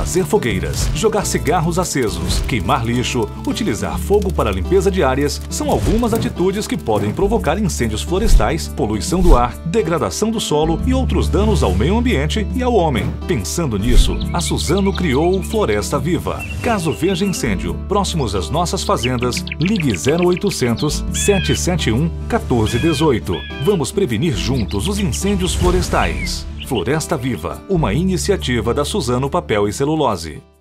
fazer fogueiras, jogar cigarros acesos, queimar lixo, utilizar fogo para limpeza de áreas são algumas atitudes que podem provocar incêndios florestais, poluição do ar, degradação do solo e outros danos ao meio ambiente e ao homem. Pensando nisso, a Suzano criou o Floresta Viva. Caso veja incêndio próximos às nossas fazendas, ligue 0800 771 1418. Vamos prevenir juntos os incêndios florestais. Floresta Viva, uma iniciativa da Suzano Papel e Celulose.